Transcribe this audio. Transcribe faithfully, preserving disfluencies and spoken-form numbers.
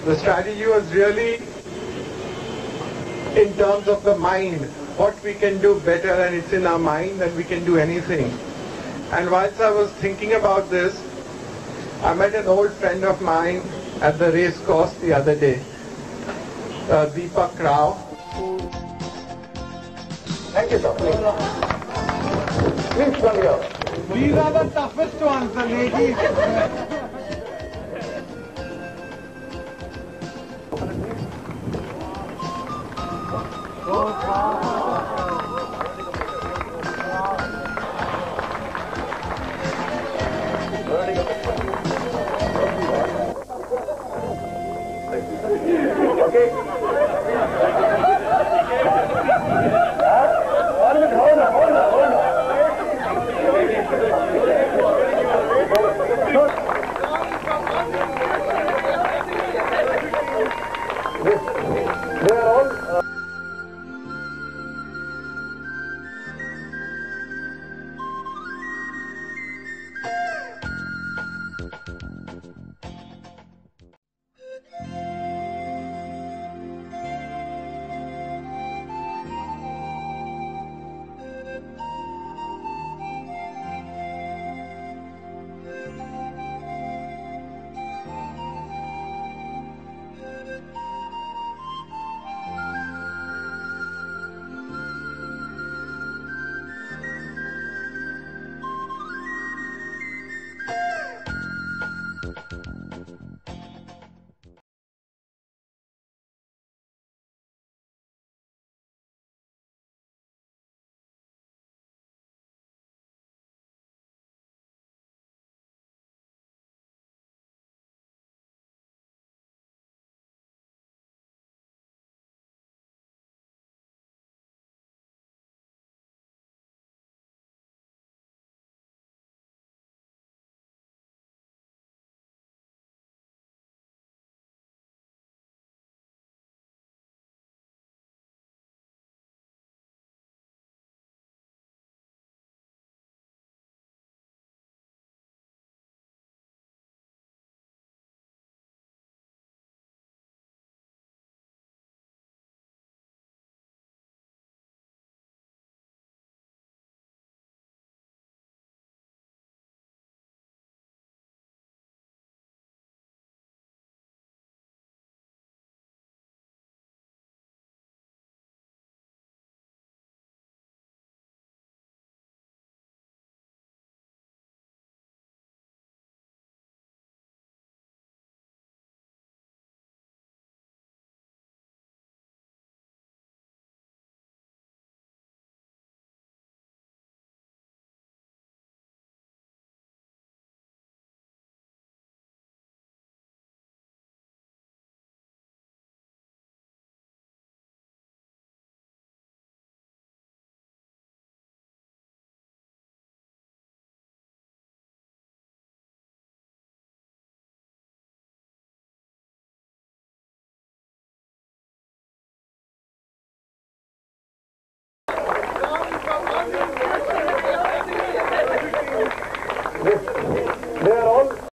The strategy was really in terms of the mind, what we can do better, and it's in our mind that we can do anything. And whilst I was thinking about this, I met an old friend of mine at the race course the other day, uh, Deepak Rao. Thank you, Doctor. Please come here. These are the toughest ones, the ladies.